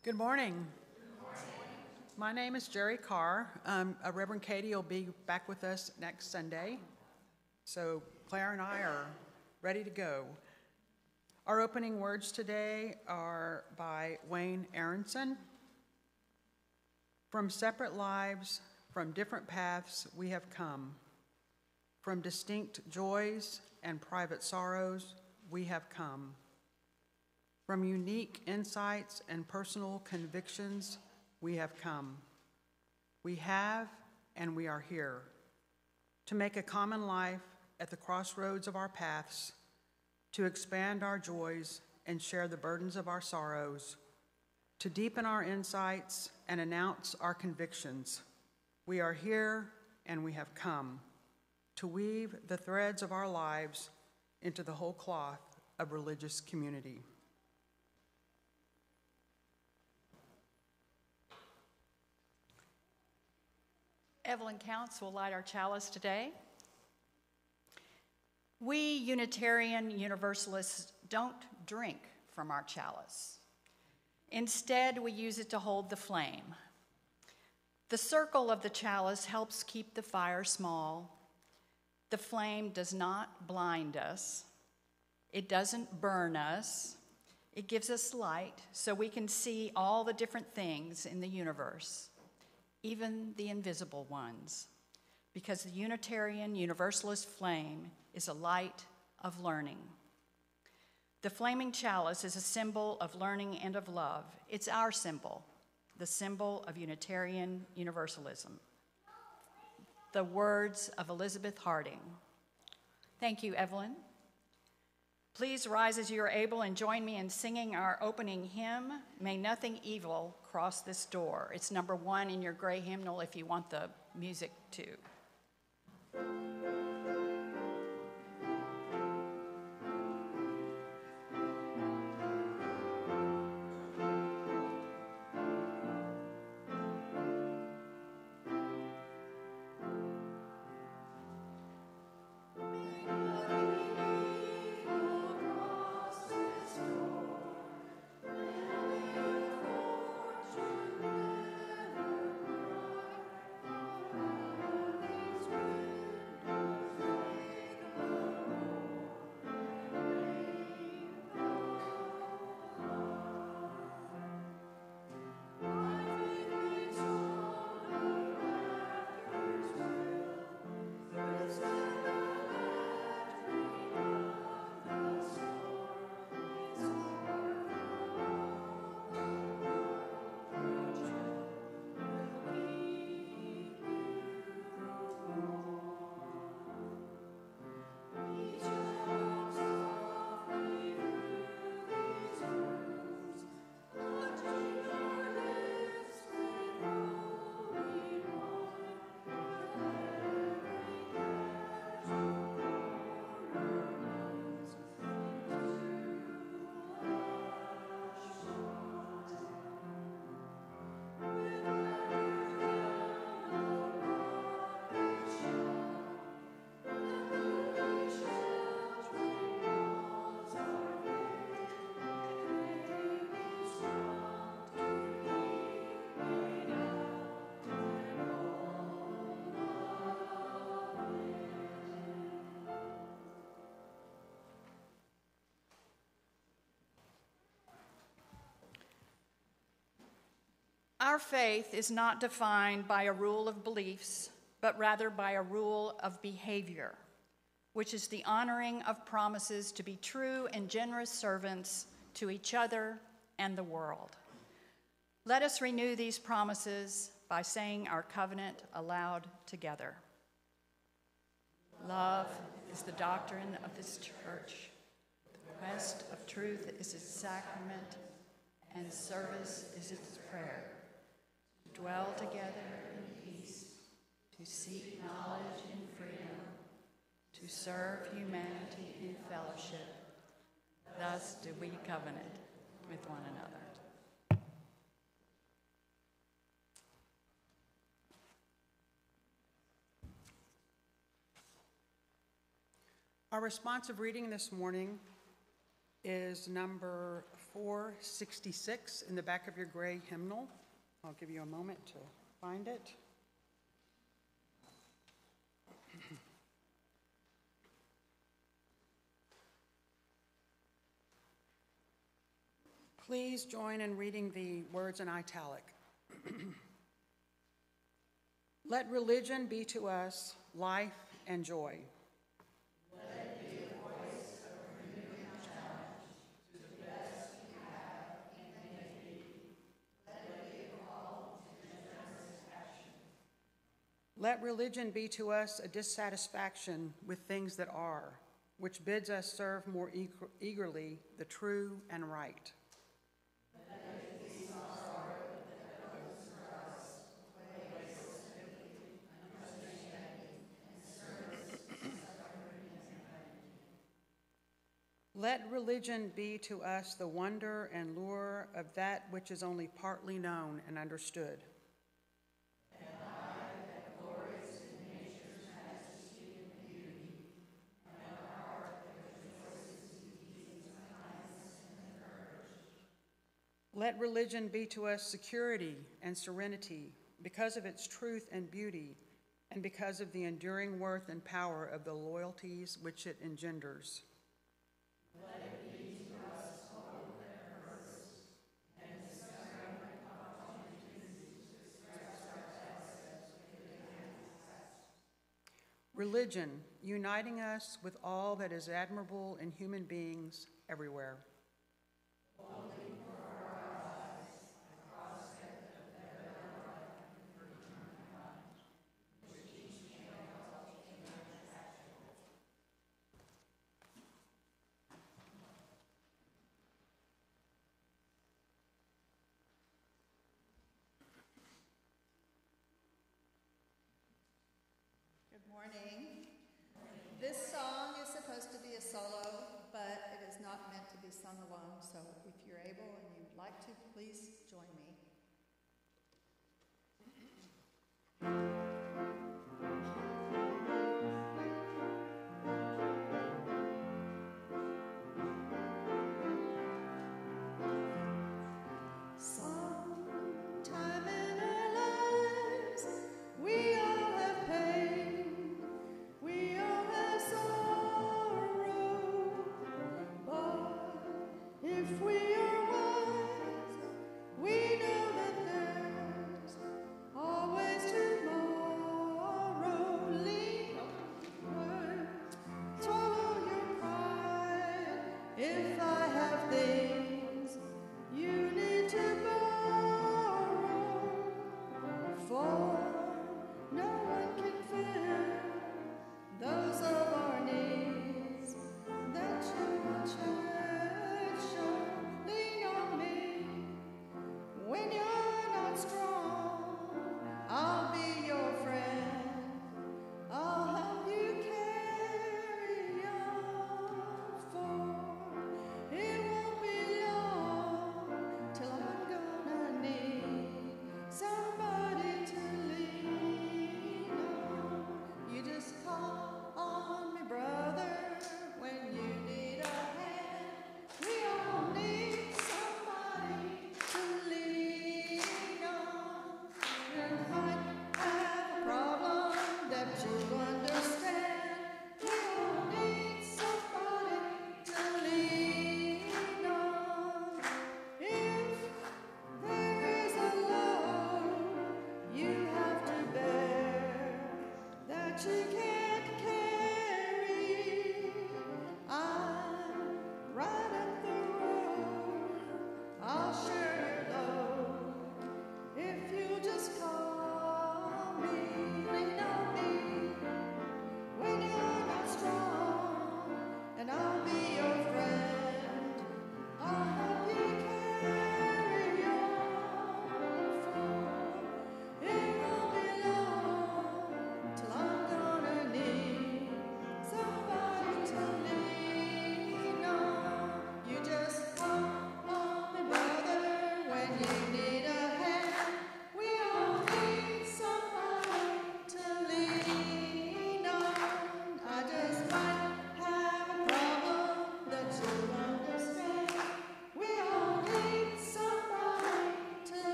Good morning. My name is Jerry Carr. Reverend Katie will be back with us next Sunday. So Claire and I are ready to go. Our opening words today are by Wayne Aronson. From separate lives, from different paths we have come. From distinct joys and private sorrows we have come. From unique insights and personal convictions we have come. We have and we are here to make a common life at the crossroads of our paths, to expand our joys and share the burdens of our sorrows, to deepen our insights and announce our convictions. We are here and we have come to weave the threads of our lives into the whole cloth of religious community. Evelyn Counts will light our chalice today. We Unitarian Universalists don't drink from our chalice. Instead, we use it to hold the flame. The circle of the chalice helps keep the fire small. The flame does not blind us. It doesn't burn us. It gives us light so we can see all the different things in the universe, even the invisible ones, because the Unitarian Universalist flame is a light of learning. The flaming chalice is a symbol of learning and of love. It's our symbol, the symbol of Unitarian Universalism. The words of Elizabeth Harding. Thank you, Evelyn. Please rise as you are able and join me in singing our opening hymn, May Nothing Evil Cross This Door. It's number 1 in your gray hymnal if you want the music too. Our faith is not defined by a rule of beliefs, but rather by a rule of behavior, which is the honoring of promises to be true and generous servants to each other and the world. Let us renew these promises by saying our covenant aloud together. Love is the doctrine of this church. The quest of truth is its sacrament, and service is its prayer. To dwell together in peace, to seek knowledge in freedom, to serve humanity in fellowship. Thus do we covenant with one another. Our responsive reading this morning is number 466 in the back of your gray hymnal. I'll give you a moment to find it. Please join in reading the words in italic. Let religion be to us life and joy. Let it be a voice of renewing challenge to the best we have and may be. Let it be a call to generous action. Let religion be to us a dissatisfaction with things that are, which bids us serve more eagerly the true and right. Let religion be to us the wonder and lure of that which is only partly known and understood. And I, that glories in nature's majesty and beauty, and a heart that rejoices in deeds of kindness and courage. Let religion be to us security and serenity because of its truth and beauty, and because of the enduring worth and power of the loyalties which it engenders. Let it be to us hope and purpose, and discovering opportunities to express ourselves as we can. Religion, uniting us with all that is admirable in human beings everywhere. Only for our eyes, the prospect of better life for humankind, which each can help in action. Good morning. This song is supposed to be a solo, but it is not meant to be sung alone, so if you're able and you'd like to, please join me. Sometime in our lives, we all have pain, we all have sorrow, but if we are wise, we know that there's always tomorrow. Lean onward, swallow your pride. If I have things you need to borrow, for no one can fill those of our needs that you will cherish. Lean on me when you're not strong. I'll be your friend. I'll help you carry on, for it won't be long till I'm gonna need somebody to lean on. You just call on me, brother, when you need a hand. We all need somebody to lean on. You might have a problem that you understand. We all need somebody to lean on. If there is a load you have to bear that you can't carry, I'm right up the road. I'll share your load if you just call me. Lean on me when you're not strong, and I'll be your friend. I'll help you carry on, for it won't be long till I'm gonna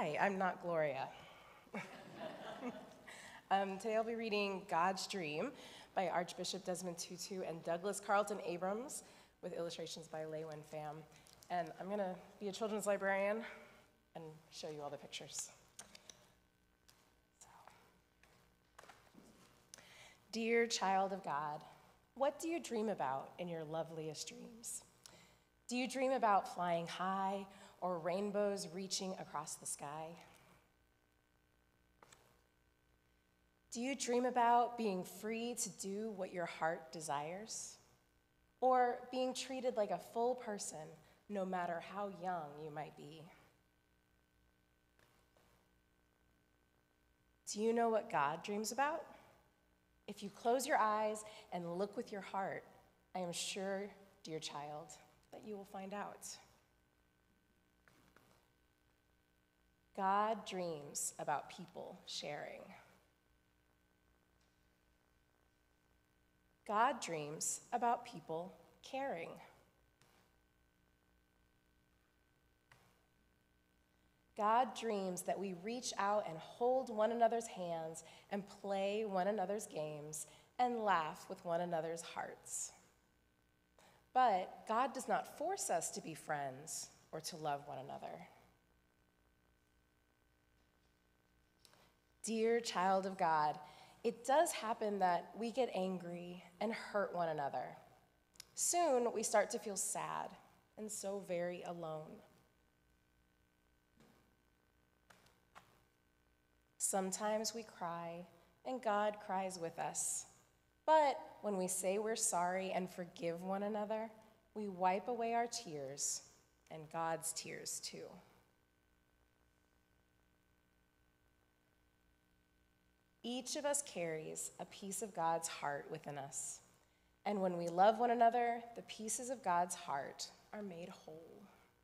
Hi, I'm not Gloria. Today I'll be reading God's Dream by Archbishop Desmond Tutu and Douglas Carlton Abrams with illustrations by Lewin Pham. And I'm going to be a children's librarian and show you all the pictures. So. Dear child of God, what do you dream about in your loveliest dreams? Do you dream about flying high or rainbows reaching across the sky? Do you dream about being free to do what your heart desires? Or being treated like a full person, no matter how young you might be? Do you know what God dreams about? If you close your eyes and look with your heart, I am sure, dear child, that you will find out. God dreams about people sharing. God dreams about people caring. God dreams that we reach out and hold one another's hands and play one another's games and laugh with one another's hearts. But God does not force us to be friends or to love one another. Dear child of God, it does happen that we get angry and hurt one another. Soon we start to feel sad and so very alone. Sometimes we cry and God cries with us. But when we say we're sorry and forgive one another, we wipe away our tears and God's tears too. Each of us carries a piece of God's heart within us. And when we love one another, the pieces of God's heart are made whole.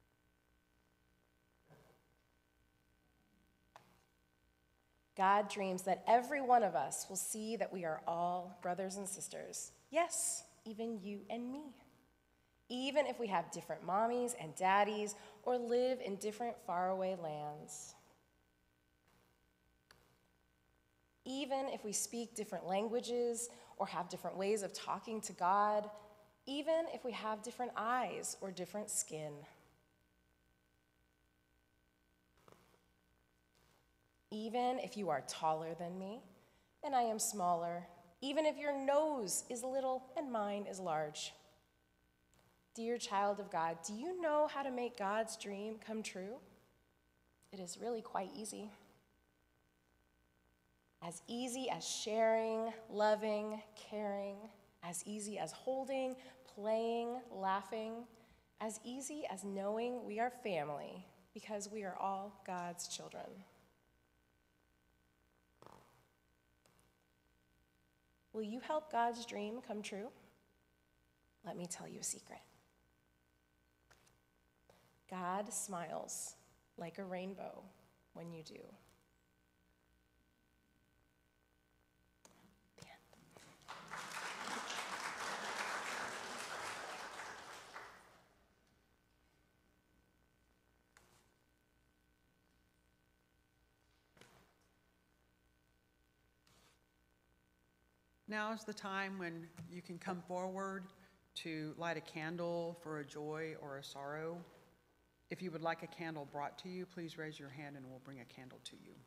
God dreams that every one of us will see that we are all brothers and sisters. Yes, even you and me. Even if we have different mommies and daddies or live in different faraway lands. Even if we speak different languages or have different ways of talking to God, even if we have different eyes or different skin. Even if you are taller than me and I am smaller, even if your nose is little and mine is large. Dear child of God, do you know how to make God's dream come true? It is really quite easy. As easy as sharing, loving, caring, as easy as holding, playing, laughing, as easy as knowing we are family because we are all God's children. Will you help God's dream come true? Let me tell you a secret. God smiles like a rainbow when you do. Now is the time when you can come forward to light a candle for a joy or a sorrow. If you would like a candle brought to you, please raise your hand and we'll bring a candle to you.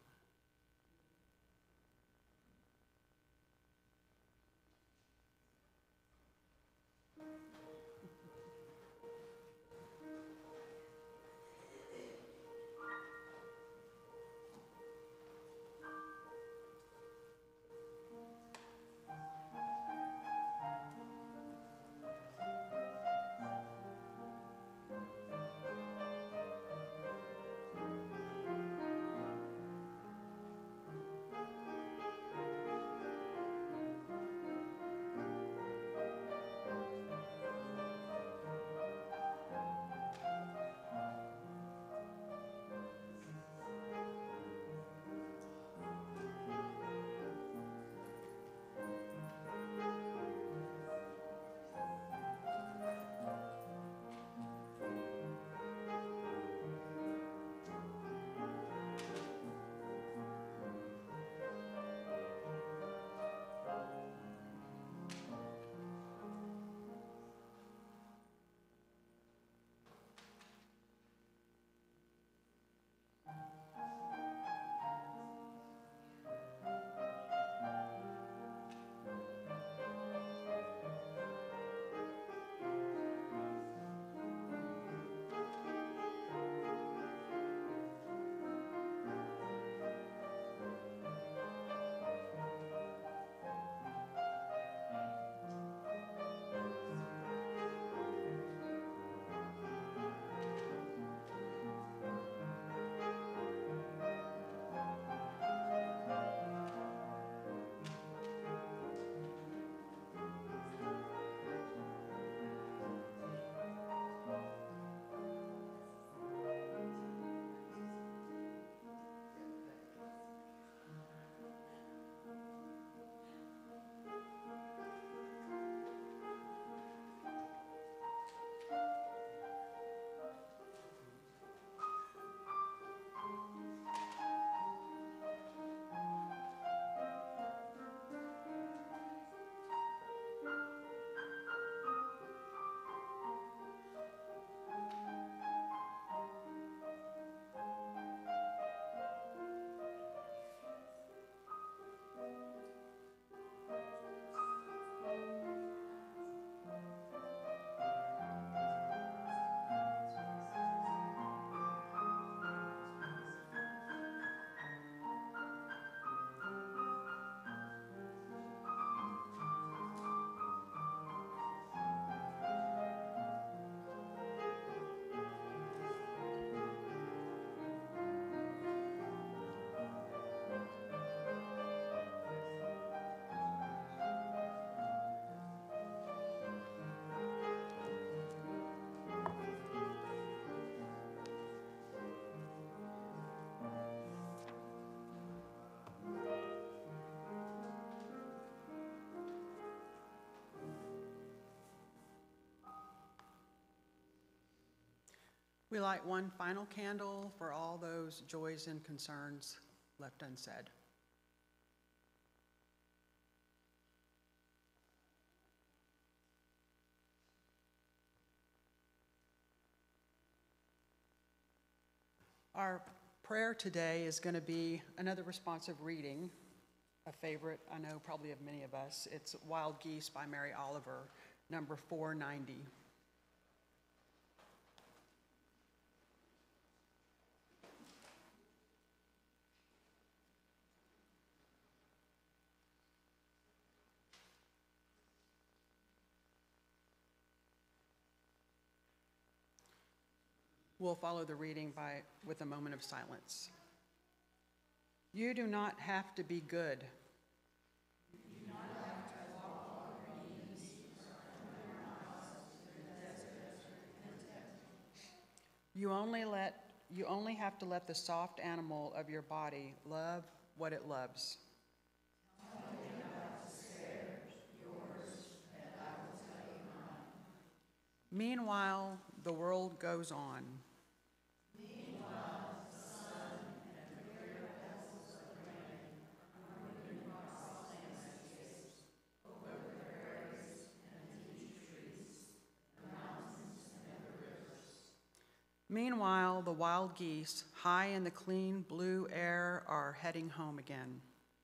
We light one final candle for all those joys and concerns left unsaid. Our prayer today is going to be another responsive reading, a favorite, I know, probably of many of us. It's Wild Geese by Mary Oliver, number 490. We'll follow the reading with a moment of silence. You do not have to be good. You only have to let the soft animal of your body love what it loves. Meanwhile, the world goes on. Meanwhile, the wild geese, high in the clean blue air, are heading home again.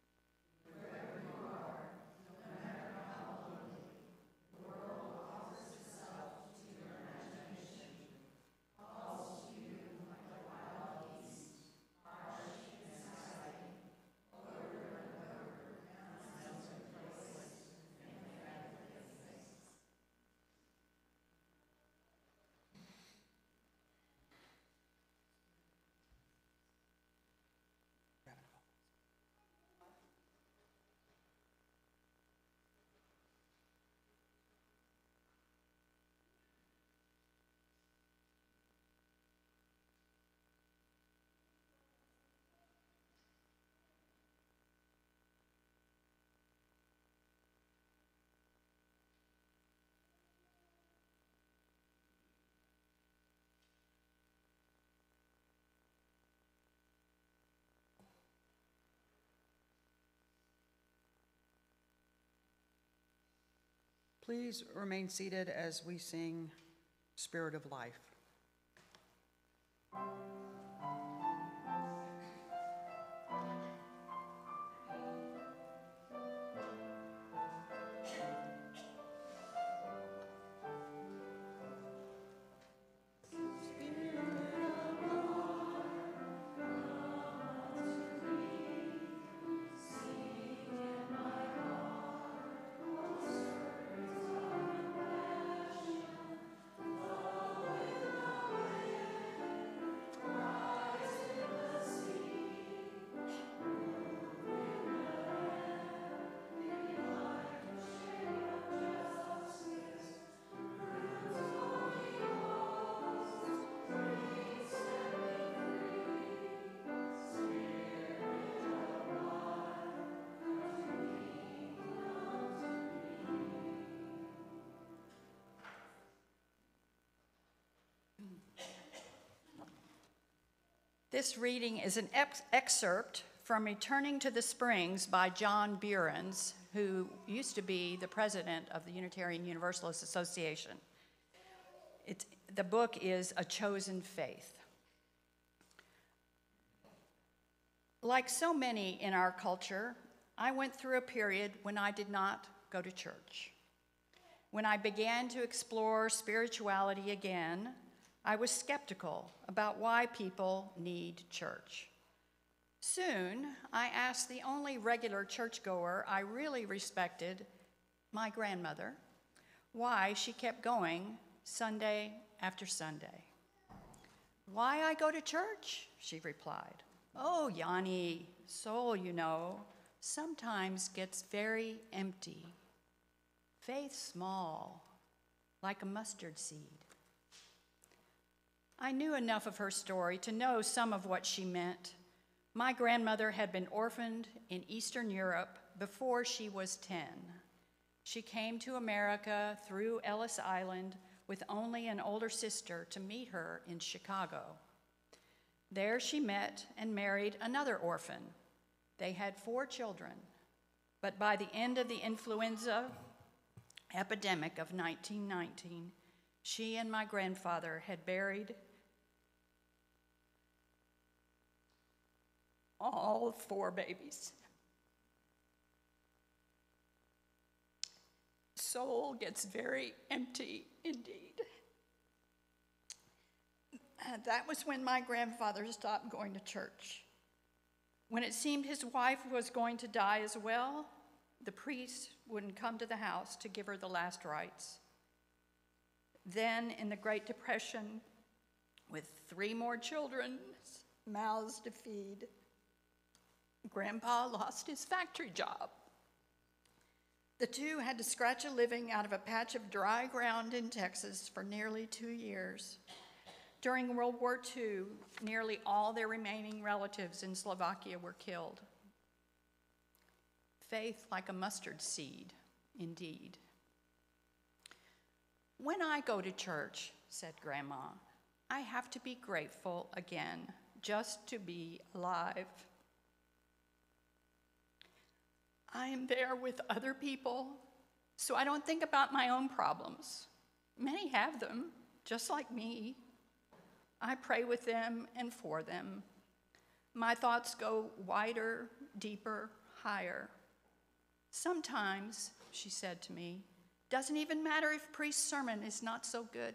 Please remain seated as we sing Spirit of Life. This reading is an excerpt from Returning to the Springs by John Behrens, who used to be the president of the Unitarian Universalist Association. The book is A Chosen Faith. Like so many in our culture, I went through a period when I did not go to church. When I began to explore spirituality again, I was skeptical about why people need church. Soon, I asked the only regular churchgoer I really respected, my grandmother, why she kept going Sunday after Sunday. "Why I go to church?" she replied. "Oh, Yanni, soul, you know, sometimes gets very empty. Faith small, like a mustard seed." I knew enough of her story to know some of what she meant. My grandmother had been orphaned in Eastern Europe before she was 10. She came to America through Ellis Island, with only an older sister to meet her in Chicago. There she met and married another orphan. They had 4 children, but by the end of the influenza epidemic of 1919, she and my grandfather had buried all 4 babies. Soul gets very empty indeed. That was when my grandfather stopped going to church. When it seemed his wife was going to die as well, the priest wouldn't come to the house to give her the last rites. Then, in the Great Depression, with 3 more children, mouths to feed, Grandpa lost his factory job. The 2 had to scratch a living out of a patch of dry ground in Texas for nearly 2 years. During World War II, nearly all their remaining relatives in Slovakia were killed. Faith like a mustard seed, indeed. When I go to church, said Grandma, I have to be grateful again, just to be alive. I am there with other people, so I don't think about my own problems. Many have them, just like me. I pray with them and for them. My thoughts go wider, deeper, higher. Sometimes, she said to me, doesn't even matter if priest's sermon is not so good.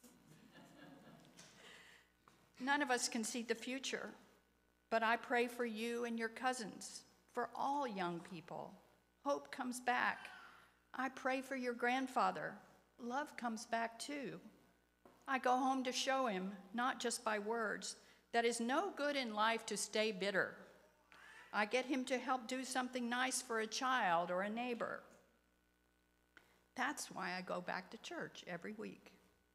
None of us can see the future, but I pray for you and your cousins, for all young people. Hope comes back. I pray for your grandfather. Love comes back too. I go home to show him, not just by words, that it's no good in life to stay bitter. I get him to help do something nice for a child or a neighbor. That's why I go back to church every week.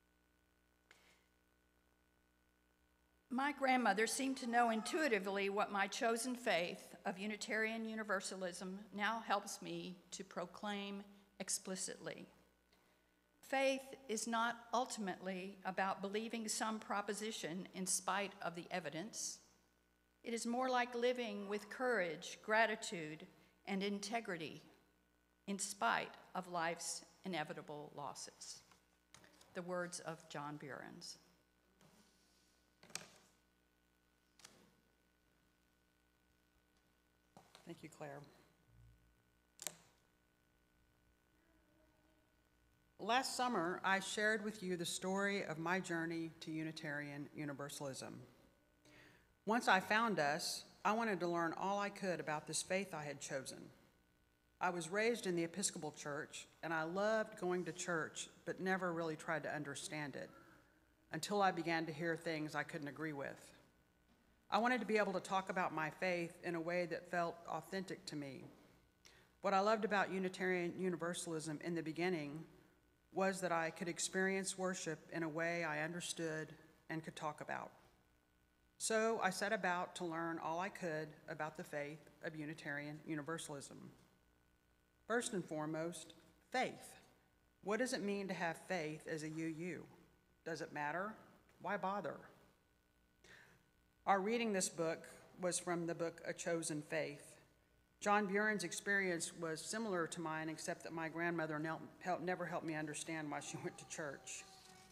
My grandmother seemed to know intuitively what my chosen faith of Unitarian Universalism now helps me to proclaim explicitly. Faith is not ultimately about believing some proposition in spite of the evidence. It is more like living with courage, gratitude, and integrity in spite of life's inevitable losses. The words of John Burens. Thank you, Claire. Last summer, I shared with you the story of my journey to Unitarian Universalism. Once I found us, I wanted to learn all I could about this faith I had chosen. I was raised in the Episcopal Church, and I loved going to church, but never really tried to understand it, until I began to hear things I couldn't agree with. I wanted to be able to talk about my faith in a way that felt authentic to me. What I loved about Unitarian Universalism in the beginning was that I could experience worship in a way I understood and could talk about. So I set about to learn all I could about the faith of Unitarian Universalism. First and foremost, faith. What does it mean to have faith as a UU? Does it matter? Why bother? Our reading this book was from the book A Chosen Faith. John Buren's experience was similar to mine, except that my grandmother never helped me understand why she went to church.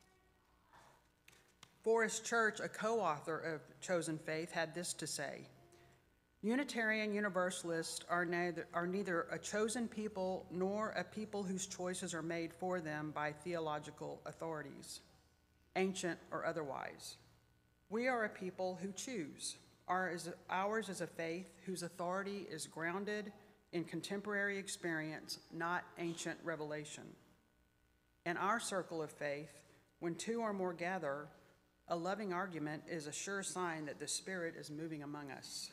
Forrest Church, a co-author of Chosen Faith, had this to say: Unitarian Universalists are neither a chosen people nor a people whose choices are made for them by theological authorities, ancient or otherwise. We are a people who choose. Ours is a faith whose authority is grounded in contemporary experience, not ancient revelation. In our circle of faith, when 2 or more gather, a loving argument is a sure sign that the Spirit is moving among us.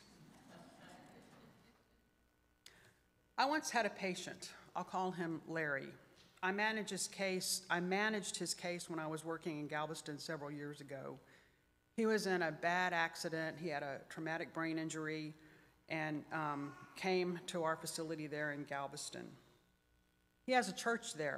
I once had a patient. I'll call him Larry. I managed his case when I was working in Galveston several years ago. He was in a bad accident. He had a traumatic brain injury and came to our facility there in Galveston. He has a church there.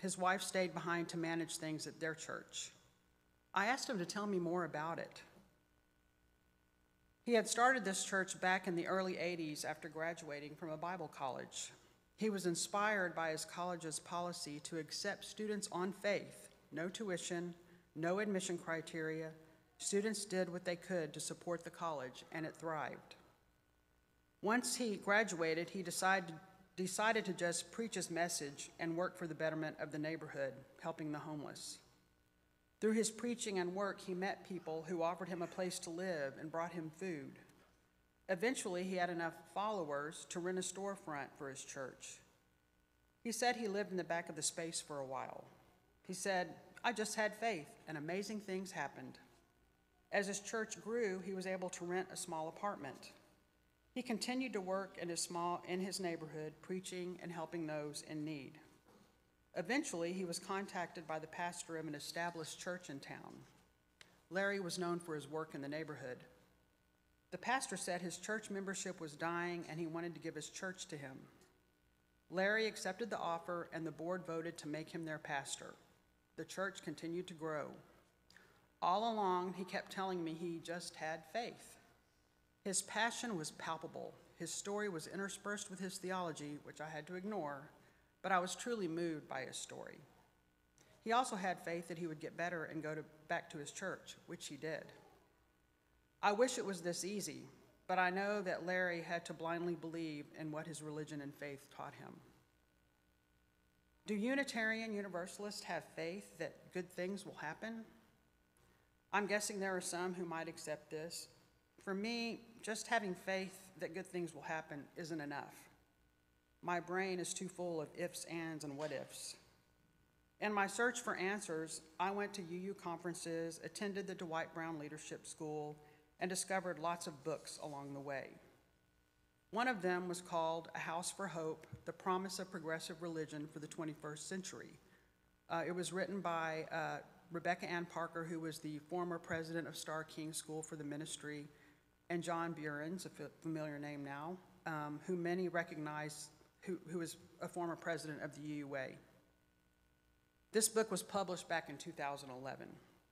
His wife stayed behind to manage things at their church. I asked him to tell me more about it. He had started this church back in the early 80s after graduating from a Bible college. He was inspired by his college's policy to accept students on faith, no tuition, no admission criteria. Students did what they could to support the college, and it thrived. Once he graduated, he decided to just preach his message and work for the betterment of the neighborhood, helping the homeless. Through his preaching and work, he met people who offered him a place to live and brought him food. Eventually, he had enough followers to rent a storefront for his church. He said he lived in the back of the space for a while. He said, "I just had faith, and amazing things happened." As his church grew, he was able to rent a small apartment. He continued to work in his neighborhood, preaching and helping those in need. Eventually, he was contacted by the pastor of an established church in town. Larry was known for his work in the neighborhood. The pastor said his church membership was dying and he wanted to give his church to him. Larry accepted the offer and the board voted to make him their pastor. The church continued to grow. All along, he kept telling me he just had faith. His passion was palpable. His story was interspersed with his theology, which I had to ignore, but I was truly moved by his story. He also had faith that he would get better and go back to his church, which he did. I wish it was this easy, but I know that Larry had to blindly believe in what his religion and faith taught him. Do Unitarian Universalists have faith that good things will happen? I'm guessing there are some who might accept this. For me, just having faith that good things will happen isn't enough. My brain is too full of ifs, ands, and what ifs. In my search for answers, I went to UU conferences, attended the Dwight Brown Leadership School, and discovered lots of books along the way. One of them was called A House for Hope, The Promise of Progressive Religion for the 21st Century. It was written by Rebecca Ann Parker, who was the former president of Starr King School for the Ministry, and John Buren's, a familiar name now, who many recognize, who is a former president of the UUA. This book was published back in 2011.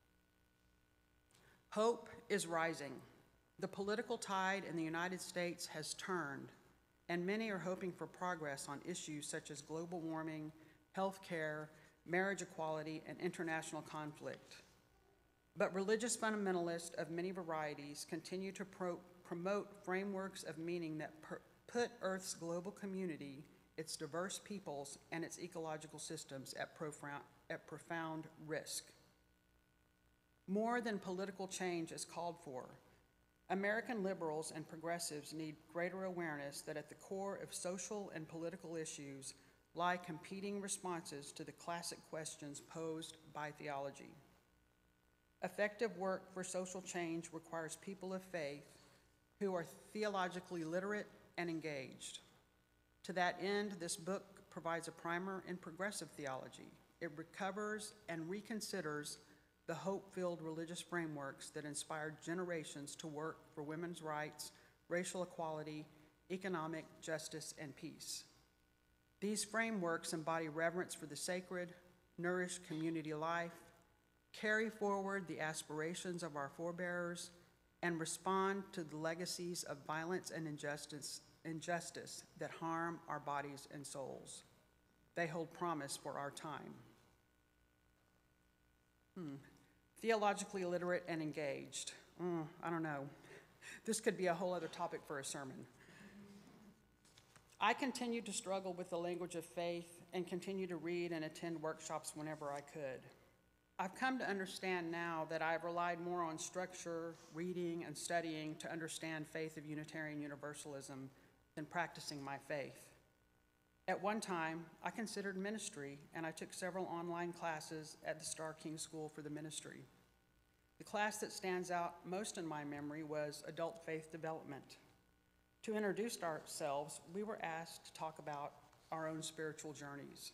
Hope is rising. The political tide in the United States has turned, and many are hoping for progress on issues such as global warming, health care, marriage equality, and international conflict. But religious fundamentalists of many varieties continue to promote frameworks of meaning that put Earth's global community, its diverse peoples, and its ecological systems at profound risk. More than political change is called for. American liberals and progressives need greater awareness that at the core of social and political issues lie competing responses to the classic questions posed by theology. Effective work for social change requires people of faith who are theologically literate and engaged. To that end, this book provides a primer in progressive theology. It recovers and reconsiders the hope-filled religious frameworks that inspired generations to work for women's rights, racial equality, economic justice, and peace. These frameworks embody reverence for the sacred, nourish community life, carry forward the aspirations of our forebears, and respond to the legacies of violence and injustice that harm our bodies and souls. They hold promise for our time. Theologically literate and engaged. I don't know. This could be a whole other topic for a sermon. I continue to struggle with the language of faith and continue to read and attend workshops whenever I could. I've come to understand now that I've relied more on structure, reading, and studying to understand faith of Unitarian Universalism than practicing my faith. At one time, I considered ministry, and I took several online classes at the Starr King School for the Ministry. The class that stands out most in my memory was Adult Faith Development. To introduce ourselves, we were asked to talk about our own spiritual journeys.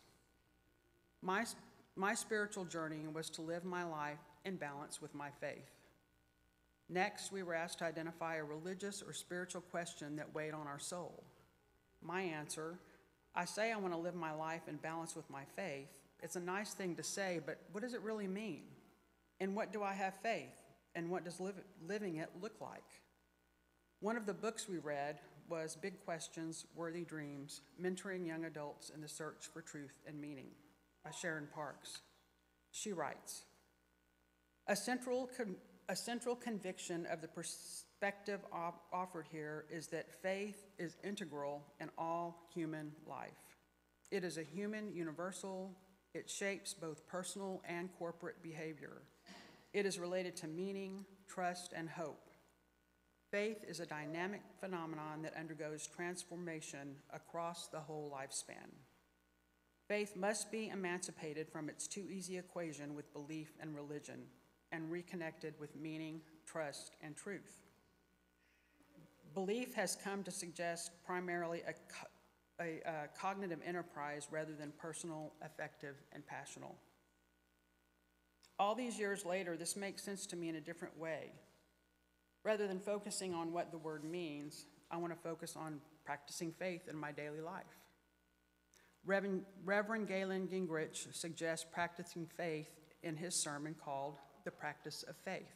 My spiritual journey was to live my life in balance with my faith. Next, we were asked to identify a religious or spiritual question that weighed on our soul. My answer, I say I want to live my life in balance with my faith, It's a nice thing to say, but what does it really mean? In what do I have faith? And what does living it look like? One of the books we read was Big Questions, Worthy Dreams, Mentoring Young Adults in the Search for Truth and Meaning by Sharon Parks. She writes, a central conviction of the perspective offered here is that faith is integral in all human life. It is a human universal. It shapes both personal and corporate behavior. It is related to meaning, trust, and hope. Faith is a dynamic phenomenon that undergoes transformation across the whole lifespan. Faith must be emancipated from its too easy equation with belief and religion and reconnected with meaning, trust, and truth. Belief has come to suggest primarily a cognitive enterprise rather than personal, affective, and passional. All these years later, this makes sense to me in a different way. Rather than focusing on what the word means, I want to focus on practicing faith in my daily life. Reverend Galen Gingrich suggests practicing faith in his sermon called The Practice of Faith.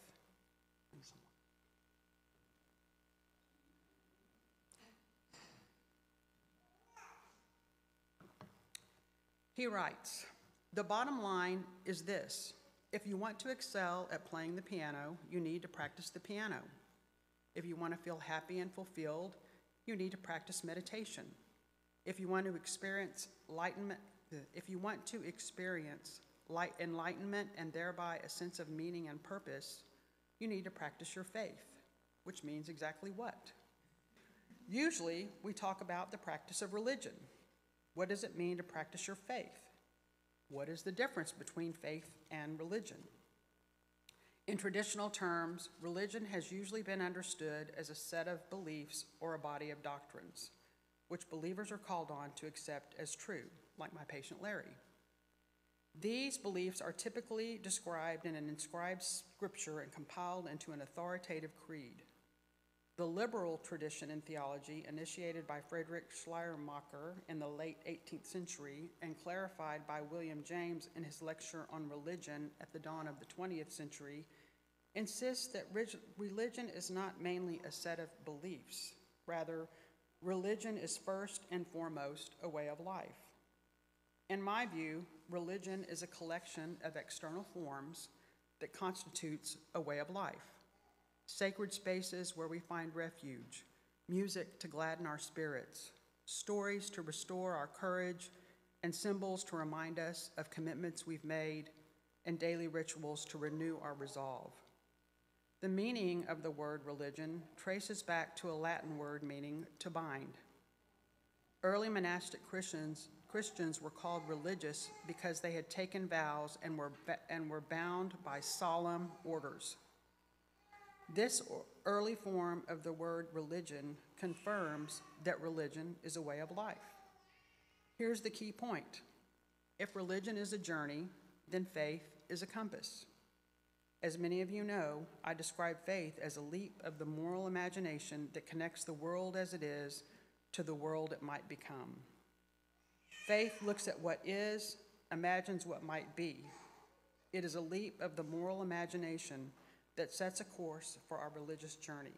He writes, the bottom line is this. If you want to excel at playing the piano, you need to practice the piano. If you want to feel happy and fulfilled, you need to practice meditation. If you want to experience enlightenment and thereby a sense of meaning and purpose, you need to practice your faith, which means exactly what? Usually, we talk about the practice of religion. What does it mean to practice your faith? What is the difference between faith and religion? In traditional terms, religion has usually been understood as a set of beliefs or a body of doctrines, which believers are called on to accept as true, like my patient Larry. These beliefs are typically described in an inscribed scripture and compiled into an authoritative creed. The liberal tradition in theology, initiated by Friedrich Schleiermacher in the late 18th century and clarified by William James in his lecture on religion at the dawn of the 20th century, insists that religion is not mainly a set of beliefs. Rather, religion is first and foremost a way of life. In my view, religion is a collection of external forms that constitutes a way of life. Sacred spaces where we find refuge, music to gladden our spirits, stories to restore our courage, and symbols to remind us of commitments we've made, and daily rituals to renew our resolve. The meaning of the word religion traces back to a Latin word meaning to bind. Early monastic Christians were called religious because they had taken vows and were bound by solemn orders. This early form of the word religion confirms that religion is a way of life. Here's the key point. If religion is a journey, then faith is a compass. As many of you know, I describe faith as a leap of the moral imagination that connects the world as it is to the world it might become. Faith looks at what is, imagines what might be. It is a leap of the moral imagination that sets a course for our religious journey.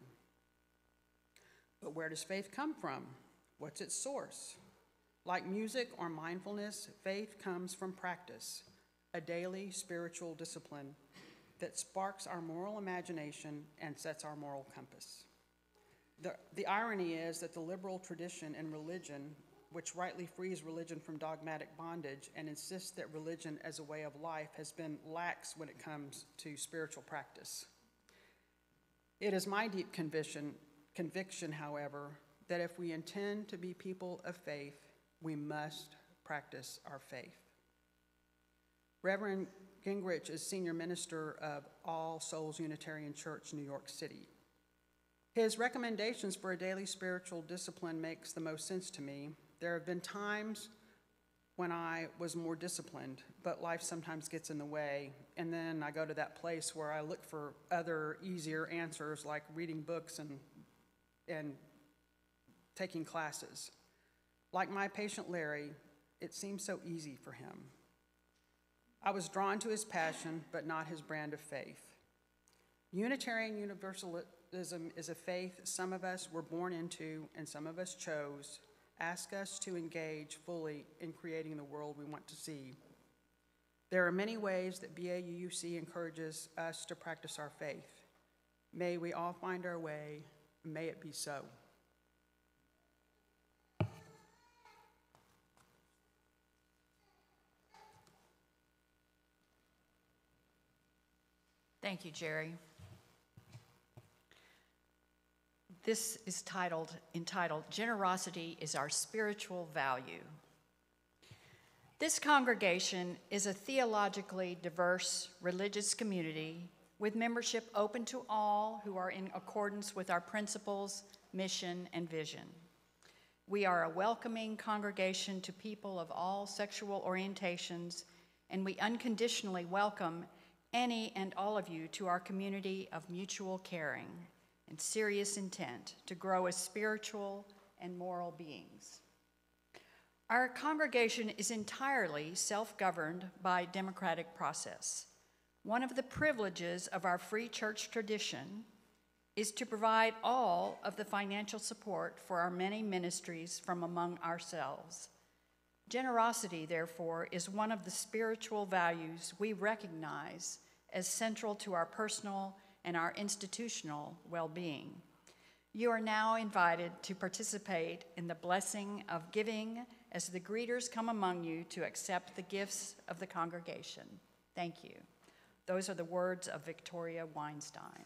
But where does faith come from? What's its source? Like music or mindfulness, faith comes from practice, a daily spiritual discipline that sparks our moral imagination and sets our moral compass. The irony is that the liberal tradition in religion, which rightly frees religion from dogmatic bondage and insists that religion as a way of life, has been lax when it comes to spiritual practice. It is my deep conviction, however, that if we intend to be people of faith, we must practice our faith. Reverend Gingrich is senior minister of All Souls Unitarian Church, New York City. His recommendations for a daily spiritual discipline makes the most sense to me. There have been times when I was more disciplined, but life sometimes gets in the way, and then I go to that place where I look for other easier answers like reading books and taking classes. Like my patient Larry, it seems so easy for him. I was drawn to his passion, but not his brand of faith. Unitarian Universalism is a faith some of us were born into and some of us chose. Ask us to engage fully in creating the world we want to see. There are many ways that BAUUC encourages us to practice our faith. May we all find our way, and may it be so. Thank you, Jerry. This is entitled Generosity is Our Spiritual Value. This congregation is a theologically diverse religious community with membership open to all who are in accordance with our principles, mission, and vision. We are a welcoming congregation to people of all sexual orientations, and we unconditionally welcome any and all of you to our community of mutual caring and serious intent to grow as spiritual and moral beings. Our congregation is entirely self-governed by democratic process. One of the privileges of our free church tradition is to provide all of the financial support for our many ministries from among ourselves. Generosity, therefore, is one of the spiritual values we recognize as central to our personal and our institutional well-being. You are now invited to participate in the blessing of giving as the greeters come among you to accept the gifts of the congregation. Thank you. Those are the words of Victoria Weinstein.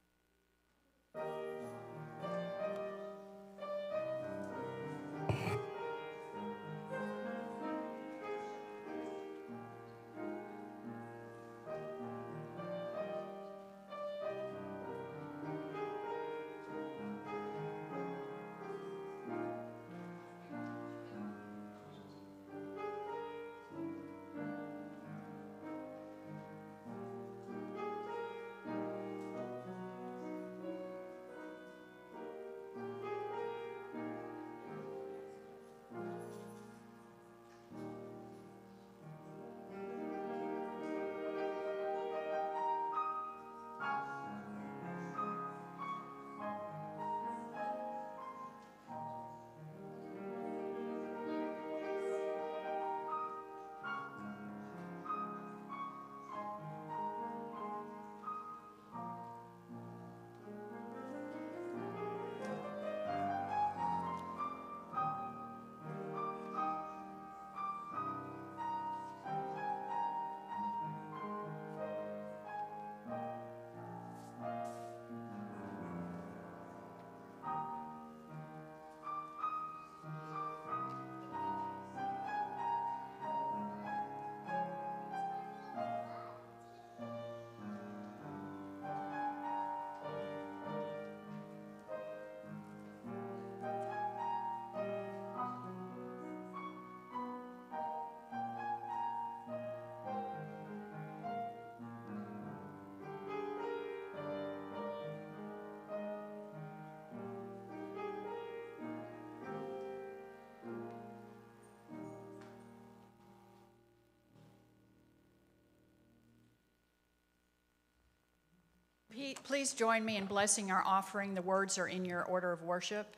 Please join me in blessing our offering. The words are in your order of worship.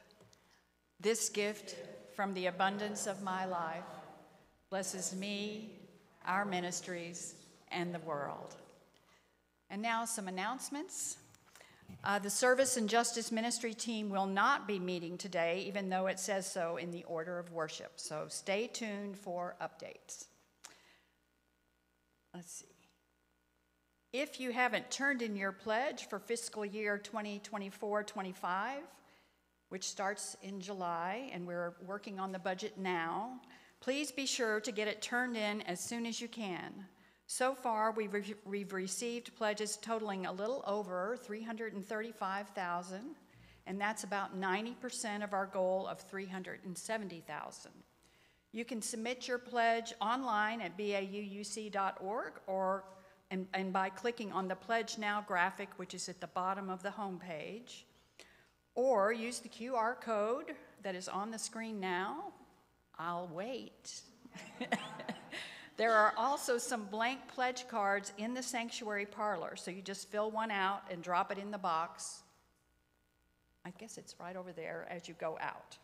This gift from the abundance of my life blesses me, our ministries, and the world. And now some announcements. The Service and Justice Ministry team will not be meeting today, even though it says so in the order of worship. So stay tuned for updates. Let's see. If you haven't turned in your pledge for fiscal year 2024-25, which starts in July, and we're working on the budget now, please be sure to get it turned in as soon as you can. So far, we've received pledges totaling a little over $335,000, and that's about 90% of our goal of $370,000. You can submit your pledge online at BAUUC.org and by clicking on the Pledge Now graphic, which is at the bottom of the homepage, or use the QR code that is on the screen now. I'll wait. There are also some blank pledge cards in the sanctuary parlor, so you just fill one out and drop it in the box. I guess it's right over there as you go out.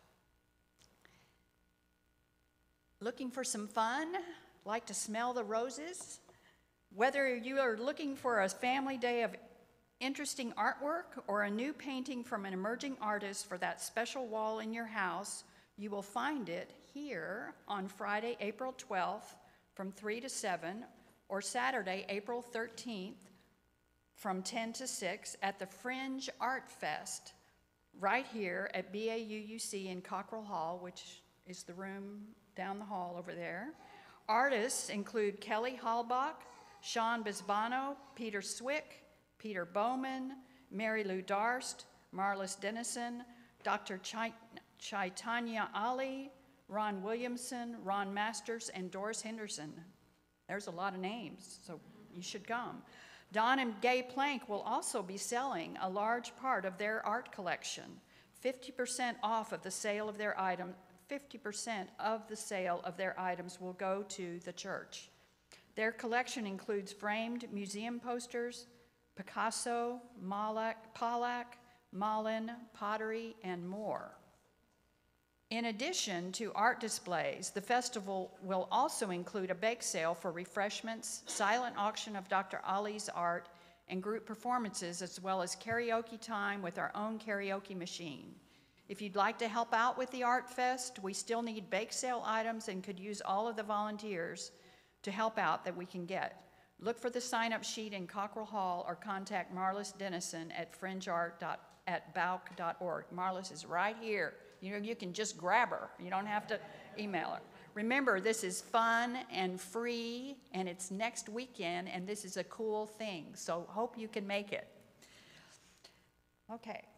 Looking for some fun? Like to smell the roses? Whether you are looking for a family day of interesting artwork or a new painting from an emerging artist for that special wall in your house, you will find it here on Friday, April 12th from 3 to 7, or Saturday, April 13th from 10 to 6 at the Fringe Art Fest right here at BAUUC in Cockrell Hall, which is the room down the hall over there. Artists include Kelly Hallbach, Sean Bisbano, Peter Swick, Peter Bowman, Mary Lou Darst, Marlis Dennison, Dr. Chaitanya Ali, Ron Williamson, Ron Masters, and Doris Henderson. There's a lot of names, so you should come. Don and Gay Plank will also be selling a large part of their art collection. 50% off of the sale of their item, 50% of the sale of their items will go to the church. Their collection includes framed museum posters, Picasso, Pollack, Malin, pottery, and more. In addition to art displays, the festival will also include a bake sale for refreshments, silent auction of Dr. Ali's art, and group performances, as well as karaoke time with our own karaoke machine. If you'd like to help out with the Art Fest, we still need bake sale items and could use all of the volunteers to help out that we can get. Look for the sign-up sheet in Cockrell Hall or contact Marlis Dennison at fringeart@bauc.org. Marlis is right here. You can just grab her. You don't have to email her. Remember, this is fun and free, and it's next weekend, and this is a cool thing. So hope you can make it. Okay.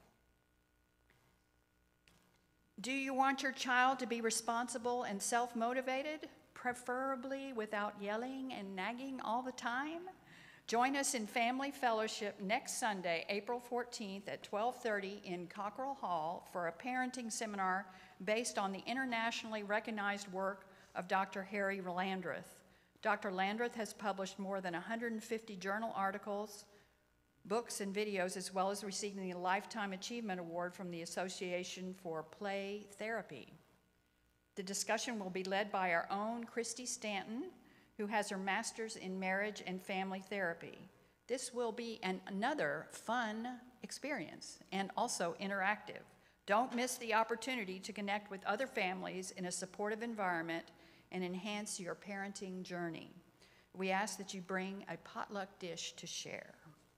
Do you want your child to be responsible and self-motivated, preferably without yelling and nagging all the time? Join us in Family Fellowship next Sunday, April 14th at 12:30 in Cockrell Hall for a parenting seminar based on the internationally recognized work of Dr. Harry Landreth. Dr. Landreth has published more than 150 journal articles, books, and videos, as well as receiving the Lifetime Achievement Award from the Association for Play Therapy. The discussion will be led by our own Christy Stanton, who has her master's in marriage and family therapy. This will be another fun experience and also interactive. Don't miss the opportunity to connect with other families in a supportive environment and enhance your parenting journey. We ask that you bring a potluck dish to share.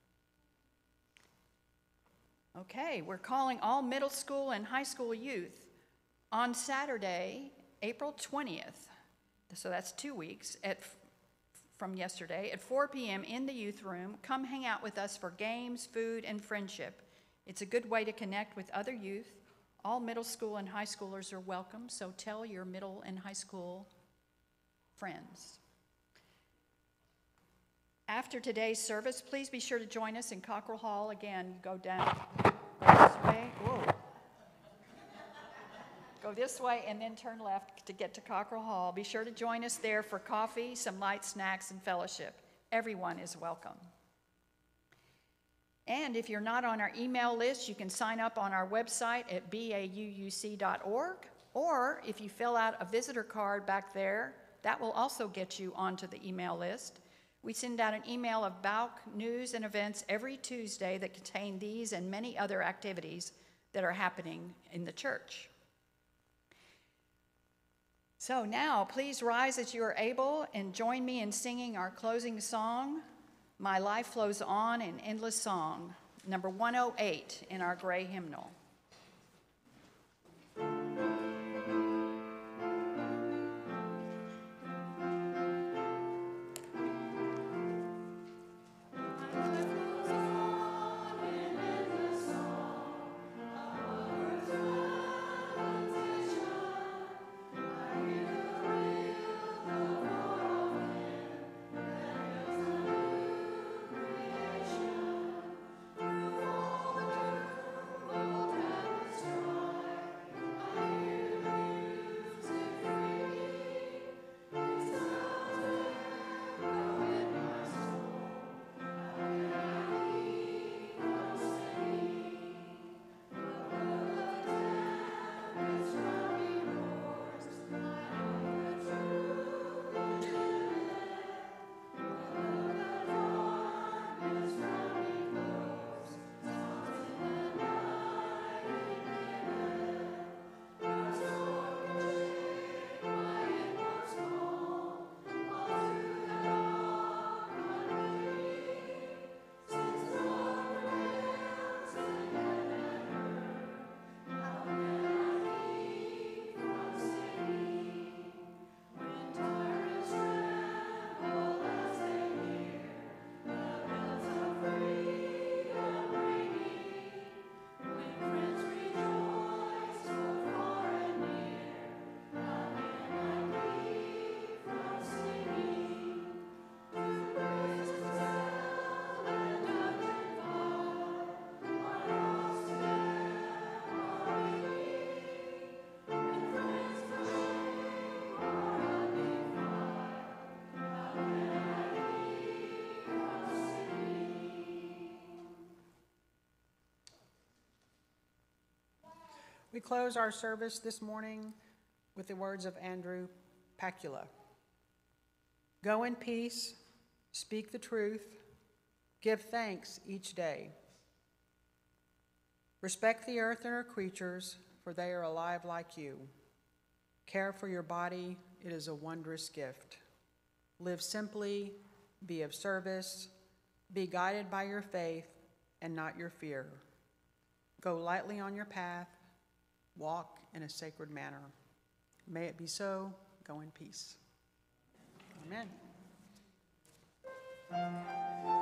Okay, we're calling all middle school and high school youth on Saturday, April 20th. So that's 2 weeks from yesterday at 4 p.m. in the youth room. Come hang out with us for games, food, and friendship. It's a good way to connect with other youth. All middle school and high schoolers are welcome, so tell your middle and high school friends. After today's service, please be sure to join us in Cockrell Hall. Again, you go down this way. Whoa. Go this way and then turn left to get to Cockrell Hall. Be sure to join us there for coffee, some light snacks, and fellowship. Everyone is welcome. And if you're not on our email list, you can sign up on our website at bauuc.org, or if you fill out a visitor card back there, that will also get you onto the email list. We send out an email of BAUC news and events every Tuesday that contain these and many other activities that are happening in the church. So now, please rise as you are able and join me in singing our closing song, My Life Flows On in Endless Song, number 108 in our gray hymnal. We close our service this morning with the words of Andrew Pacula. Go in peace, speak the truth, give thanks each day. Respect the earth and her creatures, for they are alive like you. Care for your body, it is a wondrous gift. Live simply, be of service, be guided by your faith and not your fear. Go lightly on your path, walk in a sacred manner. May it be so. Go in peace. Amen.